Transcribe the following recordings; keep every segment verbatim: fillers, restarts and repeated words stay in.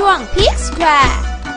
วง Peak Square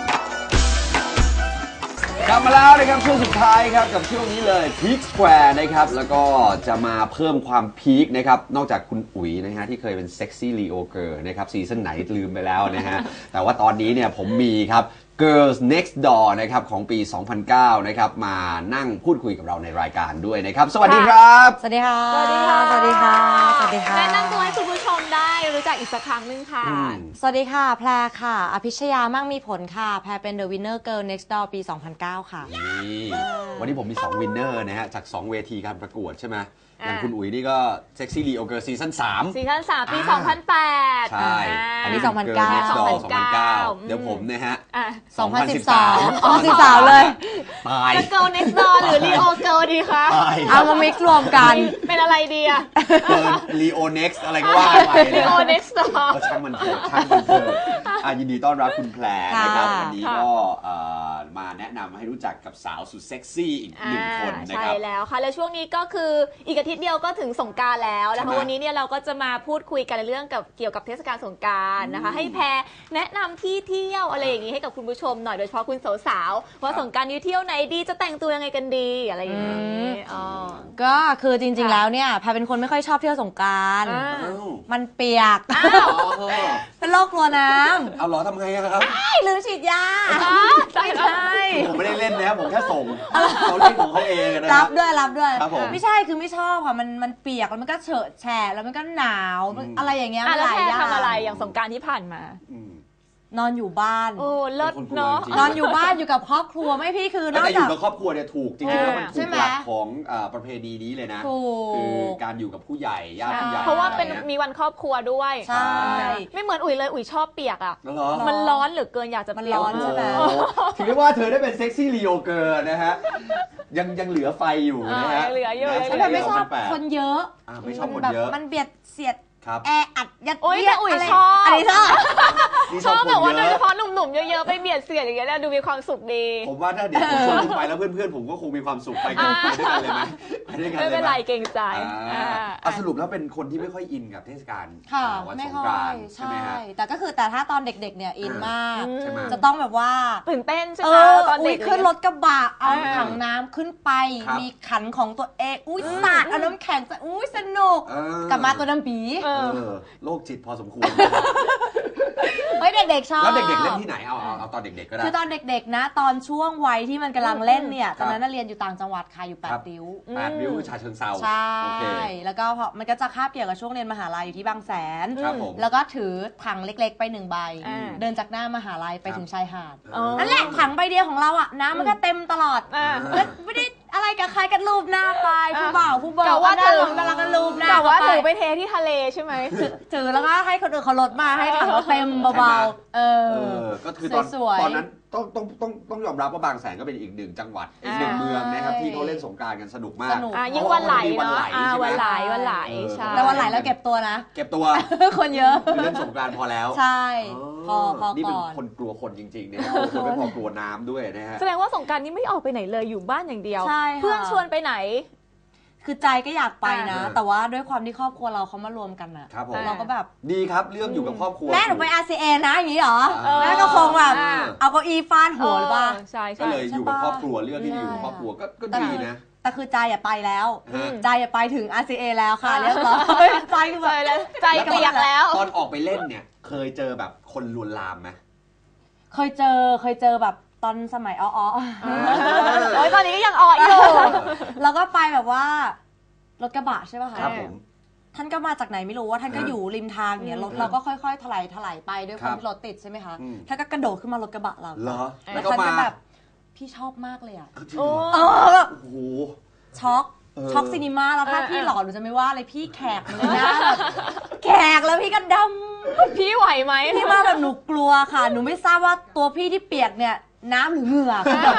กลับมาแล้วนะครับช่วงสุดท้ายครับกับช่วงนี้เลย Peak Square นะครับแล้วก็จะมาเพิ่มความพีคนะครับนอกจากคุณอุ๋ยนะฮะที่เคยเป็นเซ็กซี่ลีโอเกิร์ลนะครับซีซั่นไหนลืมไปแล้วนะฮะ แต่ว่าตอนนี้เนี่ยผมมีครับ Girls Next Door นะครับของปี สองพันเก้า นะครับมานั่งพูดคุยกับเราในรายการด้วยนะครับสวัสดีครับสวัสดีค่ะสวัสดีค่ะสวัสดีค่ะสวัสดีค่ะแนะนำตัวให้คุณผู้ชมได้รู้จักอีกสักครั้งนึงค่ะสวัสดีค่ะแพรค่ะอภิชยามั่งมีผลค่ะแพรเป็น The Winner Girl Next Door ปี สองพันเก้า ค่ะนี่วันนี้ผมมีสองวินเนอร์นะฮะจากสองเวทีการประกวดใช่ไหมอย่างคุณอุ๋ยนี่ก็เซ็กซี่ลีโอเกิร์ลซีซั่นสามซีซั่นสามปี สองพันแปดใช่อันนี้สองพันเก้าสองพันเก้าเดี๋ยวผมนะฮะสองพันสิบสองอ๋อสิบสามเลยตายจะ Girl Next Door หรือ Leo Girl ดีคะเอามามิกซ์รวมกันเป็นอะไรดีอะเกิน Leo Next อะไรก็ว่าไปนะ Leo Next Door ช่างมันเถอะช่างมันเถอะยินดีต้อนรับคุณแพรนะครับวันนี้ก็มาแนะนำให้รู้จักกับสาวสุดเซ็กซี่อีกหนึ่งคนนะครับใช่แล้วค่ะแล้วช่วงนี้ก็คืออีกอาทิตย์เดียวก็ถึงสงกรานต์แล้วนะคะวันนี้เนี่ยเราก็จะมาพูดคุยกันในเรื่องกับเกี่ยวกับเทศกาลสงกรานต์นะคะให้แพรแนะนำที่เที่ยวอะไรอย่างนี้ให้กับคุณผู้ชมหน่อยโดยเฉพาะคุณสาวๆว่าสงกรานต์นี้เที่ยวไหนดีจะแต่งตัวยังไงกันดีอะไรอย่างนี้ก็คือจริงๆแล้วเนี่ยแพรเป็นคนไม่ค่อยชอบเที่ยวสงกรานต์มันเปียกเป็นโรคกลัวน้ำเอาหรอทำไงครับลืมฉีดยาใช่ใช่ผมไม่ได้เล่นนะผมแค่ส่งเขาเล่นของเขาเองนะรับด้วยรับด้วยไม่ใช่คือไม่ชอบค่ะมันมันเปียกแล้วมันก็เฉอะแฉะแล้วมันก็หนาวอะไรอย่างเงี้ยแล้วแพรทำอะไรอย่างสงกรานต์ที่ผ่านมานอนอยู่บ้านโอ้เลิศเนาะนอนอยู่บ้านอยู่กับครอบครัวไม่พี่คือนอกจากอยู่กับครอบครัวเนี่ยถูกจริงๆแล้วมันถูกหลักของประเพณีนี้เลยนะคือการอยู่กับผู้ใหญ่ญาติผู้ใหญ่เพราะว่าเป็นมีวันครอบครัวด้วยใช่ไม่เหมือนอุ๋ยเลยอุ๋ยชอบเปียกอ่ะมันร้อนเหลือเกินอยากจะมันร้อนใช่ไหมถือได้ว่าเธอได้เป็นเซ็กซี่ลีโอเกิร์ลนะฮะยังยังเหลือไฟอยู่นะฮะเหลือเยอะแต่ไม่ชอบคนเยอะไม่ชอบคนเยอะมันเบียดเสียดแออัดยัดเยียดอุ๋ยชอบอันนี้ชอบชอบแบบว่าโดยเฉพาะหนุ่มๆเยอะๆไปเบียดเสียดอย่างเงี้ยดูมีความสุขดีผมว่าถ้าเด็กผมชวนคุณไปแล้วเพื่อนๆผมก็คงมีความสุขไปกันด้วยกันเลยไหมไปด้วยกันเลยไม่เป็นไรเก่งใจสรุปแล้วเป็นคนที่ไม่ค่อยอินกับเทศกาลวันสงกรานต์ใช่ไหมฮะแต่ก็คือแต่ถ้าตอนเด็กๆเนี่ยอินมากจะต้องแบบว่าตื่นเต้นใช่ไหมตอนเด็กขึ้นรถกระบะเอาถังน้ำขึ้นไปมีขันของตัวเองอุ้ยสาดเอาน้ำแข็งจะอุ้ยสนุกกลับมาตัวน้ำปีโรคจิตพอสมควรเฮ้ยเด็กๆชอบแล้วเด็กๆเล่นที่ไหนเอาเอาตอนเด็กๆก็ได้คือตอนเด็กๆนะตอนช่วงวัยที่มันกำลังเล่นเนี่ยตอนนั้นเรียนอยู่ต่างจังหวัดค่ะอยู่แปดริ้วแปดริ้วชาเชิงเซาใช่แล้วก็มันก็จะคาบเกี่ยวกับช่วงเรียนมหาลัยอยู่ที่บางแสนแล้วก็ถือถังเล็กๆไปหนึ่งใบเดินจากหน้ามหาลัยไปถึงชายหาดนั่นแหละถังใบเดียวของเราอ่ะน้ำมันก็เต็มตลอดแล้วไม่ได้อะไรกับใครกันรูปหน้าไปผู้บ่าวผู้บ่าวว่าถือกำลังกันรูปหน้าแต่ว่าถือไปเทที่ทะเลใช่ไหมถือแล้วก็ให้คนอื่นเขาลดมาให้ถังเราเต็มเบาๆเออก็คือตอนตอนนั้นต้องต้องต้องต้องยอมรับว่าบางแสนก็เป็นอีกหนึ่งจังหวัดอีกหนึ่งเมืองนะครับที่เขาเล่นสงกรานต์กันสนุกมากยิ่งวันไหลเนาะวันไหลวันไหลใช่แล้ววันไหลแล้วเก็บตัวนะเก็บตัวคนเยอะเล่นสงกรานต์พอแล้วใช่พอพอนี่เป็นคนกลัวคนจริงๆนะคนไม่พอกลัวน้ำด้วยนะฮะแสดงว่าสงกรานต์นี้ไม่ออกไปไหนเลยอยู่บ้านอย่างเดียวเพื่อนชวนไปไหนคือใจก็อยากไปนะแต่ว่าด้วยความที่ครอบครัวเราเขามารวมกันอ่ะเราก็แบบดีครับเรื่องอยู่กับครอบครัวแม่หนูไป อาร์ ซี เอ นะอย่างนี้เหรอแม่ก็คงแบบเอาเก้าอี้ฟาดหัวหรือเปล่าก็เลยอยู่กับครอบครัวเรื่องที่อยู่กับครอบครัวก็ดีนะแต่คือใจอย่าไปแล้วใจอย่าไปถึง อาร์ ซี เอ แล้วค่ะเรียบร้อยใจคือแบบใจเปียกแล้วตอนออกไปเล่นเนี่ยเคยเจอแบบคนลวนลามไหมเคยเจอเคยเจอแบบตอนสมัยอ้อๆโอ้ยตอนนี้ก็ยังอ้ออยู่แล้วก็ไปแบบว่ารถกระบะใช่ป่ะคะครับผมท่านก็มาจากไหนไม่รู้ว่าท่านก็อยู่ริมทางเนี่ยรถเราก็ค่อยๆถลายถลายไปด้วยความที่รถติดใช่ไหมคะท่านก็กระโดดขึ้นมารถกระบะเราเหรอแล้วท่านก็แบบพี่ชอบมากเลยอ่ะโอ้โหช็อกช็อกซีนีมาแล้วถ้าพี่หล่อหนูจะไม่ว่าเลยพี่แขกเลยนะแขกแล้วพี่ก็ดำพี่ไหวไหมพี่มาแบบหนูกลัวค่ะหนูไม่ทราบว่าตัวพี่ที่เปียกเนี่ยน้ำหรือเหงื่อ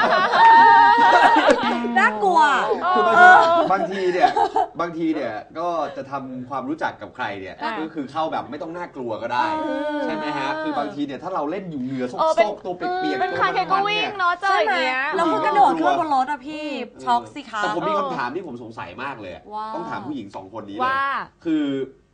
น่ากลัวคือบางทีเนี่ยบางทีเนี่ยก็จะทำความรู้จักกับใครเนี่ยก็คือเข้าแบบไม่ต้องน่ากลัวก็ได้ใช่ไหมฮะคือบางทีเนี่ยถ้าเราเล่นอยู่เหงื่อซกๆตัวเปียกๆเป็นใครใครก็วิ่งเนาะเจออย่างเงี้ยแล้วก็กระโดดขึ้นบนรถอะพี่ช็อกสิคะแต่ผมมีคำถามที่ผมสงสัยมากเลยต้องถามผู้หญิงสองคนนี้เลยคือ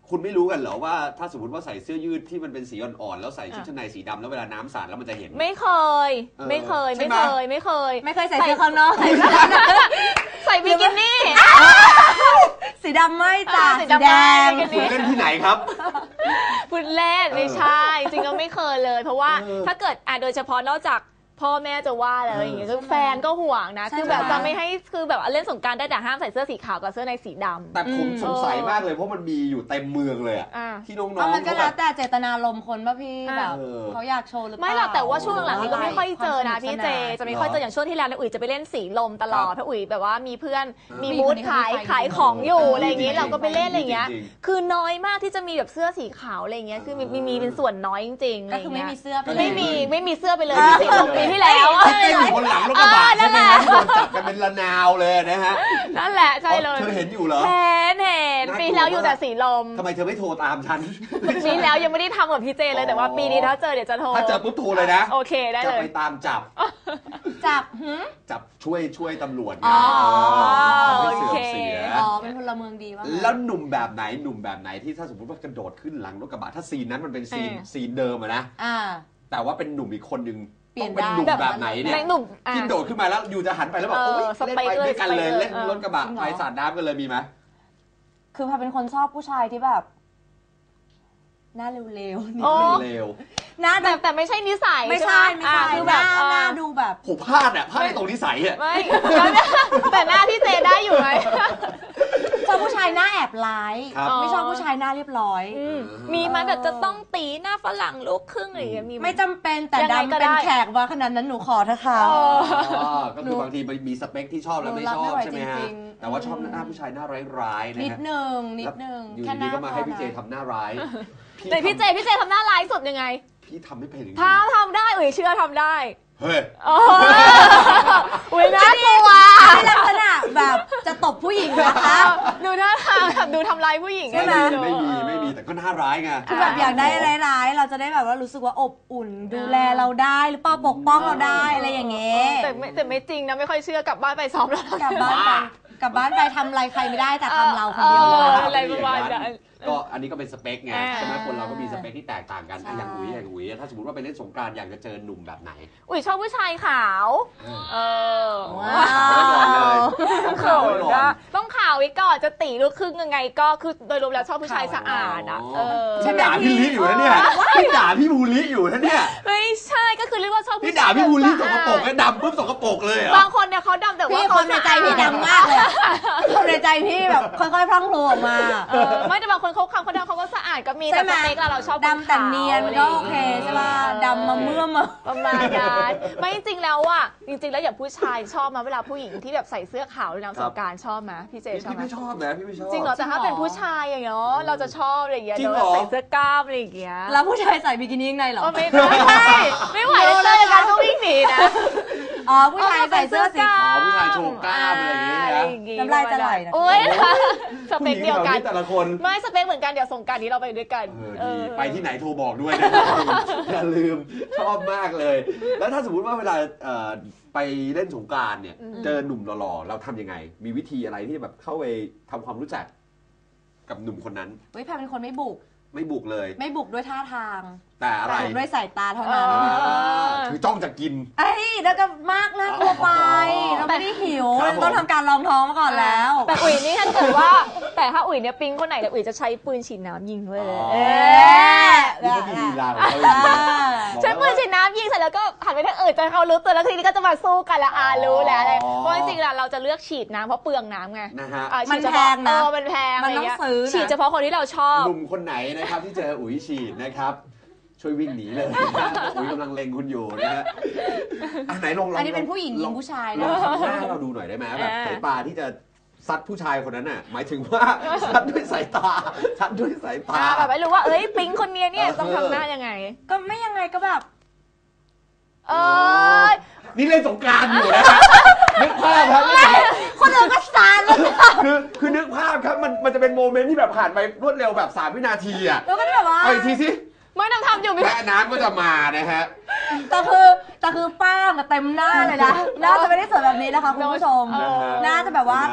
คุณไม่รู้กันเหรอว่าถ้าสมมติว่าใส่เสื้อยืดที่มันเป็นสีอ่อนๆแล้วใส่ชุดชั้นในสีดำแล้วเวลาน้ำสาดแล้วมันจะเห็นไม่เคยไม่เคยไม่เคยไม่เคยไม่เคยใส่เสื้อข้างนอกใส่บิกินี่สีดำไม่จ้ะสีแดงคุณเล่นที่ไหนครับพูดเล่นไม่ใช่จริงก็ไม่เคยเลยเพราะว่าถ้าเกิดอ่ะโดยเฉพาะนอกจากพ่อแม่จะว่าอะไรอย่างเงี้ยคือแฟนก็ห่วงนะคือแบบจะไม่ให้คือแบบเล่นสงกรานต์ได้แต่ห้ามใส่เสื้อสีขาวกับเสื้อในสีดำแต่ผมสงสัยมากเลยเพราะมันมีอยู่เต็มเมืองเลยอะที่น้องๆมันก็แล้วแต่เจตนารมณ์คนป่ะพี่แบบเขาอยากโชว์หรือเปล่าไม่หรอกแต่ว่าช่วงหลังนี้ก็ไม่ค่อยเจอนะพี่เจจะไม่ค่อยเจออย่างช่วงที่แล้วนะอุ๋ยจะไปเล่นสีลมตลอดเพราะอุ๋ยแบบว่ามีเพื่อนมีบูธขายขายของอยู่อะไรอย่างเงี้ยเราก็ไปเล่นอะไรอย่างเงี้ยคือน้อยมากที่จะมีแบบเสื้อสีขาวอะไรอย่างเงี้ยคือมีมีเป็นส่วนน้อยจริงๆก็คือไม่มีเสื้อไม่มีไม่มีเสื้อไปเลยสีลมปีที่แล้วคนหลังรถกระบะใช่ไหมครับโดนจับกันเป็นระนาวเลยนะฮะนั่นแหละใช่เลยเธอเห็นอยู่เหรอเห็นเห็นปีแล้วอยู่แต่สีลมทำไมเธอไม่โทรตามฉันปีแล้วยังไม่ได้ทำกับพี่เจเลยแต่ว่าปีนี้ถ้าเจอเดี๋ยวจะโทรถ้าเจอปุ๊บโทรเลยนะโอเคได้เลยจะไปตามจับจับจับช่วยช่วยตำรวจไงโอเคอ๋อเป็นพลเมืองดีว่าแล้วหนุ่มแบบไหนหนุ่มแบบไหนที่ถ้าสมมติว่ากระโดดขึ้นหลังรถกระบะถ้าซีนนั้นมันเป็นซีนซีนเดิมอะนะแต่ว่าเป็นหนุ่มอีกคนนึงต้องเป็นหนุ่มแบบไหนเนี่ยที่โดดขึ้นมาแล้วอยู่จะหันไปแล้วแบบโอ๊ยเล่นไปด้วยกันเลยเล่นรถกระบะไปสาดน้ำกันเลยมีไหมคือพาเป็นคนชอบผู้ชายที่แบบหน้าเร็วๆนิดเร็วหน้าแต่แต่ไม่ใช่นิสัยไม่ใช่ไม่ใช่คือแบบหน้าดูแบบผมพลาดอ่ะพลาดในตรงนิสัยอ่ะไม่แต่หน้าพี่เจได้อยู่ไหมชอบผู้ชายหน้าแอบร้ายไม่ชอบผู้ชายหน้าเรียบร้อยมีมันแบบจะต้องตีหน้าฝรั่งลูกครึ่งอะไรอย่างเงี้ยมีไม่จำเป็นแต่ดำเป็นแขกว่าขนาดนั้นหนูขอเถอะค่ะก็คือบางทีมันมีสเปคที่ชอบแล้วไม่ชอบใช่ไหมฮะแต่ว่าชอบหน้าผู้ชายหน้าร้ายๆนะนิดนึงนิดนึงอยู่ดีก็มาให้พี่เจทำหน้าร้ายแต่พี่เจพี่เจทำหน้าร้ายสุดยังไงพี่ทำไม่เป็นทำทำได้เอ่ยเชื่อทำได้เฮ้ยอุ้ยน่ากลัวลักษณะแบบจะตบผู้หญิงนะคะดูท่าทางแบบดูทำร้ายผู้หญิงใช่ไหมไม่มีไม่มีแต่ก็น่าร้ายไงคือแบบอยากได้ร้ายๆเราจะได้แบบว่ารู้สึกว่าอบอุ่นดูแลเราได้หรือเปล่าปกป้องเราได้อะไรอย่างเงี้ยแต่ไม่แต่ไม่จริงนะไม่ค่อยเชื่อกลับบ้านไปซ้อมแล้วกลับบ้านไปกลับบ้านไปทำอะไรใครไม่ได้แต่ทำเราคนเดียวอะไรประมาณนั้นก็อันนี้ก็เป็นสเปคไงใช่ไหมคนเราก็มีสเปคที่แตกต่างกันอย่างอุ๋ยอย่างอุ๋ยถ้าสมมติว่าไปเล่นสงกรานต์อยากจะเจอหนุ่มแบบไหนอุ๋ยชอบผู้ชายขาวเออว้าวขาวต้องขาวไว้ก่อนจะตีลูกครึ่งยังไงก็คือโดยรวมแล้วชอบผู้ชายสะอาดอ่ะพี่ด่าพี่ลิอยู่นะเนี่ยพี่ด่าพี่ภูริอยู่นะเนี่ยไม่ใช่ก็คือเรียกว่าชอบพี่ด่าพี่ภูริสกปรกไอ้ดำปุ๊บสกปรกเลยบางคนเนี่ยเขาดำแต่ว่าคนในใจพี่ดำมากเลยคนในใจพี่แบบค่อยๆพลั่งพลูออกมาไม่แต่บางคนเขาคำเขาดำเขาก็สะอาดก็มีแต่สเปคเราชอบดำแต่เนียนก็โอเคใช่ป่ะดำมาเมื่อมาประมาณนั้นไม่จริงแล้วอ่ะจริงๆแล้วอย่างผู้ชายชอบมาเวลาผู้หญิงที่แบบใส่เสื้อขาวในน้ำสงกรานต์ชอบไหมพี่เจชอบไหมพี่ไม่ชอบนะพี่ไม่ชอบจริงเหรอแต่ถ้าเป็นผู้ชายอย่างเงี้ยเราจะชอบอะไรอย่างเงี้ยใส่เสื้อกล้ามอะไรอย่างเงี้ยแล้วผู้ชายใส่บิกินี่ข้างในหรอไม่ใช่ไม่ไหวเลยการก็วิ่งหนีนะอ๋อผู้ชายใส่เสื้อสีขาวผู้ชายโชว์กล้ามอะไรอย่างเงี้ยน้ำลายจะไหลนะโอ๊ยสเปคเดียวกันแต่ละคนไม่สเปคเหมือนกันเดี๋ยวสงกรานต์นี้เราไปด้วยกันไปที่ไหนโทรบอกด้วยนะอย่าลืมชอบมากเลยแล้วถ้าสมมติว่าเวลาไปเล่นสงกรานต์เนี่ยเจอหนุ่มหล่อๆเราทำยังไงมีวิธีอะไรที่แบบเข้าไปทำความรู้จักกับหนุ่มคนนั้นเฮ้ยแพรเป็นคนไม่บุกไม่บุกเลยไม่บุกด้วยท่าทางแต่อะไรด้วยสายตาเท่านั้นคือจ้องจะกินไอ้แล้วก็มากน่ากลัวไปเราไม่ได้หิวต้องทำการลองท้องมาก่อนแล้วแต่อุ๋ยนี่ถ้าเกิดว่าแต่ถ้าอุ๋ยเนี่ยปิ๊งคนไหนเนี่ยอุ๋ยจะใช้ปืนฉีดน้ำยิงเลยนี่ก็มีลีลาใช้ปืนฉีดน้ำยิงเสร็จแล้วก็หันไปทางอื่นจนเขารู้ตัวแล้วทีนี้ก็จะมาสู้กันแล้วอารู้แล้วอะไรเพราะจริงๆเราจะเลือกฉีดน้ำเพราะเปลืองน้ำไงมันแพงนะมันแพงมันต้องซื้อฉีดเฉพาะคนที่เราชอบหนุ่มคนไหนนะครับที่เจออุ๋ยฉีดนะครับช่วยวิ่งหนีเลยอุ๋ยกำลังเล็งคุณอยู่นะฮะอันไหนลองลองอันนี้เป็นผู้หญิงยิงผู้ชายนะทำหน้าให้เราดูหน่อยได้ไหมแบบสายตาที่จะซัดผู้ชายคนนั้นน่ะหมายถึงว่าซัดด้วยสายตาซัดด้วยสายตาแบบไม่รู้ว่าเอ้ยปิ๊งคนนี้เนี่ยต้องทำหน้ายังไงก็ไม่ยังไงก็แบบเออนี่เล่นสงกรานต์อยู่นะนึกภาพครับคนอื่นก็ซานแล้วคือคือนึกภาพครับมันมันจะเป็นโมเมนต์ที่แบบผ่านไปรวดเร็วแบบสามวินาทีอ่ะแล้วก็แบบว่าเอาอีกทีสิไม่ต้องทำอยู่แม่น้ำก็จะมานะฮะแต่คือแต่คือป้าเต็มหน้าเลยนะน่าจะไม่ได้สวยแบบนี้นะคะคุณผู้ชมน่าจะแบบว่า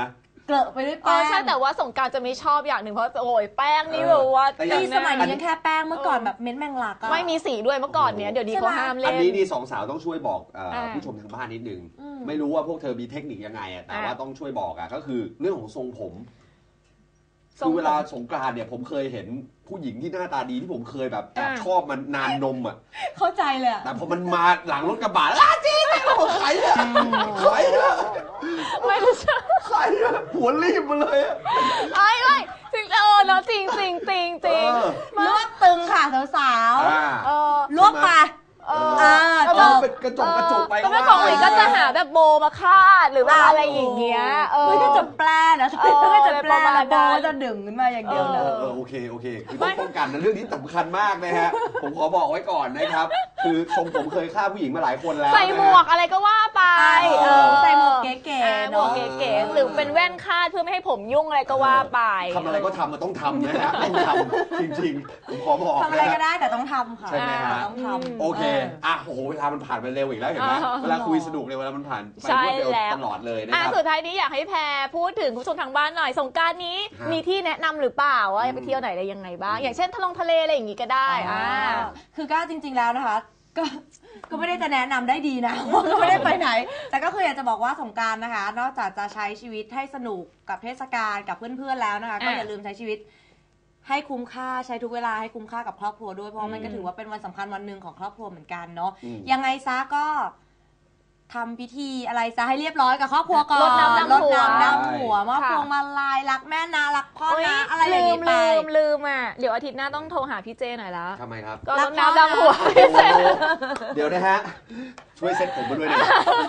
เกลอะไปด้วยเอแป้อง ใช่แต่ว่าสงกรานต์จะไม่ชอบอย่างหนึ่งเพราะโอ้ยแป้งนี่แบบว่าแต่อย่างนี่สมัยนี้ยังแค่แป้งเมื่อก่อนแบบเม้นแมงลักอะไม่มีสีด้วยเมื่อก่อนเนี้ยเดี๋ยวนี้เขาห้ามเล่อันนนี้นี่สองสาวต้องช่วยบอกเอ่ออ่าผู้ชมทางบ้านนิดนึงอืมไม่รู้ว่าพวกเธอมีเทคนิคยังไงอะแต่อ่าว่าต้องช่วยบอกอะก็คือเรื่องของทรงผมทรงคือเวลาผมสงกรานต์เนี่ยผมเคยเห็นผู้หญิงที่หน้าตาดีที่ผมเคยแบบแอบอ่าชอบมันนานนมอะเข้าใจเลยอะแต่พอมันมาหลังรถกระบะแล้วอ้าจริงโอ้ใครอะใครอะไม่รู้ใช่ใครอะหัวรีบมาเลยอะไอ้ไม่จริงเออเนาะจริงจริงจริงจริงเออรวบตึงค่ะสาวอ่าเออๆรวบไปเอออ่าเอาจบเป็นกระจกกระจกไปก็ไม่ของหลิก็จะหาแบบโบมาคาดหรือว่าอะไรอย่างเงี้ยเออเฮ้ยก็จะแปลนะเออก็จะแปลประมาณนั้นโบก็จะดึงขึ้นมาอย่างเดียวเลเอย อเออโอเคโอเคคือต้องป้องกันนะเรื่องนี้สำคัญมากนะฮะ ผมขอบอกไว้ก่อนนะครับ คือทรงผมเคยฆ่าผู้หญิงมาหลายคนแล้วใส่หมวกอะไรก็ว่าไปเออใส่หมวกเก๋อ่าๆหมวกเนาะเก๋ๆหรือเป็นแว่นคาดเพื่อไม่ให้ผมยุ่งอะไรก็ว่าไปทำอะไรก็ทำมันต้องทำนะฮะต้องทำจริงๆผมขอบอกทำอะไรนะก็ฮะได้แต่ต้องทำค่ะใช่ไหมฮะต้องทำโอเคอ่ะโอ้โหเวลามันผ่านไปเร็วอีกแล้วเห็นไหมอ่าเวลาคุยสนุกเนี่ยเวลามันผ่านไปใช่รวดเร็วแล้วตลอดเลยนะอ่ะครับสุดท้ายนี้อยากให้แพรพูดถึงคุณผู้ชมทางบ้านหน่อยสงกรานต์นี้ฮะมีที่แนะนำหรือเปล่าว่าอืมไปเที่ยวไหนอะไรยังไงบ้างอืมอย่างเช่นทะลงทะเลอะไรอย่างงี้ก็ได้อ่าคือก็จริงๆแล้วนะคะ ก็ก็ไม่ได้จะแนะนำได้ดีนะ ก็ไม่ได้ไปไหน แต่ก็คืออยากจะบอกว่าสงกรานต์นะคะ นอกจากจะใช้ชีวิตให้สนุกกับเทศกาลกับเพื่อนๆแล้วนะคะ ก็อย่าลืมใช้ชีวิตให้คุ้มค่าใช้ทุกเวลาให้คุ้มค่ากับครอบครัวด้วยเพราะมันก็ถือว่าเป็นวันสำคัญวันหนึ่งของครอบครัวเหมือนกันเนาะอืมยังไงซะก็ทำพิธีอะไรซะให้เรียบร้อยกับครอบครัวก่อนรดน้ำดำหัวรดน้ำดำหัวมอบค่ะพวงมาลัยรักแม่นะรักพ่อโอ๊ยนะอะไรอย่างลืนี้มไปลืมลืมอ่ะเดี๋ยวอาทิตย์หน้าต้องโทรหาพี่เจหน่อยแล้วทำไมครับก็รัรกดพ่อน้ำดำหัวโอ้โหเดี๋ยวนะฮะ ช่วยเซ็ตผมมาด้วยนะ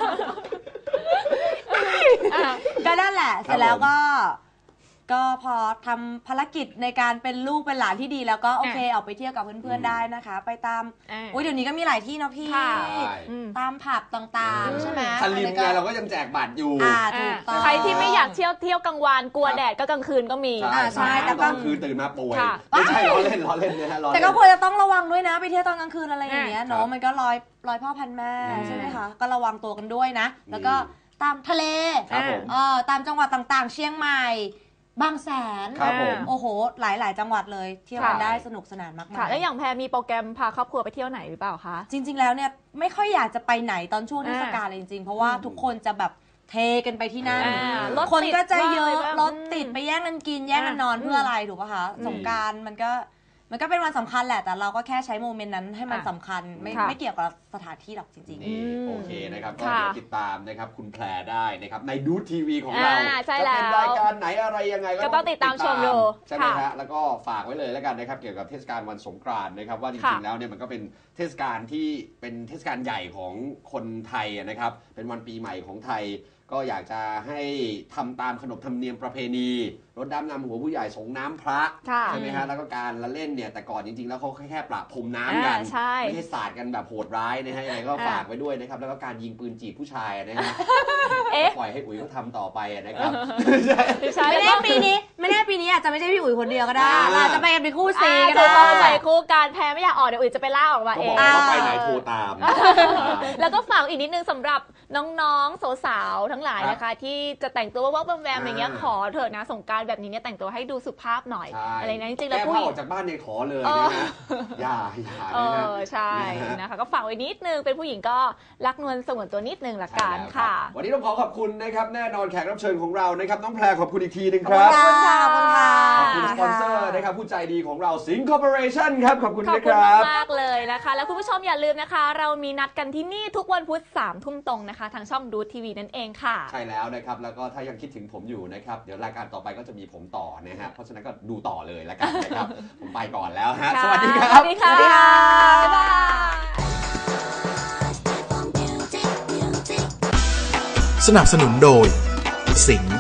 อ่ะก็นั่นแหละ เสร็จแล้วก็ ก็พอทำภารกิจในการเป็นลูกเป็นหลานที่ดีแล้วก็โอเคออกไปเที่ยวกับเพื่อนๆได้นะคะ ไปตามอ่ะอุ้ยเดี๋ยวนี้ก็มีหลายที่เนาะพี่ค่ะใช่อืมตามผับต่างๆใช่ไหมทันริมไงเราก็ยังแจกบัตรอยู่อ่าถูกต้องใครที่ไม่อยากเที่ยวเที่ยวกลางวันกลัวแดดก็กลางคืนก็มีอ่าใช่แต่ตก็อนคืนตื่นมาป่วยค่ะไม่ใช่ล้อเล่นล้อเล่นนะฮะล้อเล่นแต่ก็ควรจะต้องระวังด้วยนะ ไปเที่ยวตอนกลางคืนอะไรอย่างเงี้ยครัเนาะบมันก็ลอยลอยพ่อพันแม่อืมใช่ไหมคะก็ระวังตัวกันด้วยนะ แล้วก็ตามทะเลครับผมเออตามจังหวัดต่างๆ เชียงใหม่ บางแสนครับผมโอ้โห หลายๆ จังหวัดเลยเที่ยวกันค่ะได้สนุกสนานมากค่ะๆแล้วอย่างแพรมีโปรแกรมพาครอบครัวไปเที่ยวไหนหรือเปล่าคะจริง ๆ แล้วเนี่ยไม่ค่อยอยากจะไปไหนตอนช่วงเทศกาลอ่าเลยจริงๆ เพราะว่าทุกคนจะแบบเทกันไปที่นั่นอ่ารถคนก็จะเยอะติดบ้างรถติดไปแย่งกันกินแย่งกันนอนอ่าเพื่ออะไรถูกป่ะคะอืมสงกรารมันก็มันก็เป็นวันสำคัญแหละแต่เราก็แค่ใช้โมเมนต์นั้นให้มันอ่ะสำคัญไม่ค่ะไม่เกี่ยวกับสถานที่หรอกจริงนี่อืมโอเคนะครับก็ค่ะเดี๋ยวติดตามนะครับคุณแพรได้นะครับในดูทีวีของเราอ่าใช่จะเป็นแล้วรายการไหนอะไรยังไงก็ต้องติดตามชมดูใช่ไหมค่ะฮะแล้วก็ฝากไว้เลยแล้วกันนะครับเกี่ยวกับเทศกาลวันสงกรานต์นะครับว่าจค่ะริงๆแล้วเนี่ยมันก็เป็นเทศกาลที่เป็นเทศกาลใหญ่ของคนไทยนะครับเป็นวันปีใหม่ของไทย ก็อยากจะให้ทำตามขนบธรรมเนียมประเพณีรดน้ำนำหัวผู้ใหญ่สงน้ำพระค่ะใช่ไหมฮะแล้วก็การละเล่นเนี่ยแต่ก่อนจริงๆ แล้วเขาแค่ประพรมน้ำกันอ่าใช่ไม่ให้สาดกันแบบโหดร้ายนะฮะยังไงก็อ่าฝากไว้ด้วยนะครับแล้วก็การยิงปืนจีบผู้ชายนะฮะเอ๊ะปล่อยให้อุ๋ยเขาทำต่อไปนะครับไม่ใช่ๆ ไม่แล้วแน่ก็ปีนี้ไม่แน่ปีนี้อาจจะไม่ใช่พี่อุ๋ยคนเดียวก็ได้อ่าเราอาจจะไปกันเป็นคู่ซีอ่าก็ถูกได้ต้องใส่คู่การแพ้ไม่อยากออกเดี๋ยวอื่นจะไปล่าออกมาก็เอบอง กอ่าว่าไปไหนโทรตามแล้วก็ฝากอีกนิดนึงสำหรับน้องๆสาวๆทั้งหลายนะคะ ที่จะแต่งตัวว่าแวมๆอย่างเงี้ยอ่าขอเถอะนะสงกรานต์แบบนี้เนี่ยแต่งตัวให้ดูสุภาพหน่อยใช่อะไรนะจริงๆแล้วก้ผู้ผ้าหญิอง อกจากบ้านเนี่ยขอเลยเอนะอฮะอย่าอย่าเอนะฮะอใช่นะฮะนะคะก็ฝากไว้นิดนึงเป็นผู้หญิงก็รักนวลสงวนตัวนิดนึงละกันใช่แล้วรับค่ะวันนี้ต้องขอขอบคุณนะครับแน่นอนแขกรับเชิญของเรานะครับน้องแพรขอบคุณอีกทีหนึงขคอบรับคุณค่ะขอบคุณค่ะขอบคุณสปอนเซอร์นะครับผู้ใจดีของเราสิงห์คอร์ปอเรชั่นครับขอบคุณขอบนะคุคณรับมากๆเลยนะคะ แล้วคุณผู้ชมอย่าลืมนะคะ เรามีนัดกันที่นี่ทุกวันพุธสามทุ่มตรงนะคะ ทางช่องดูทีวีนั่นเองค่ะใช่แล้วนะครับแล้วก็ถ้ายังคิดถึงผมอยู่นะครับเดี๋ยวรายการต่อไปก็จะมีผมต่อนะฮะเพราะฉะนั้นก็ดูต่อเลยแล้วกันนะครับ ผมไปก่อนแล้วฮะสวัสดีครัสบวัสดีค่ะสวัสดีค่ะบ๊ายบายสนับสนุนโดยสิงห์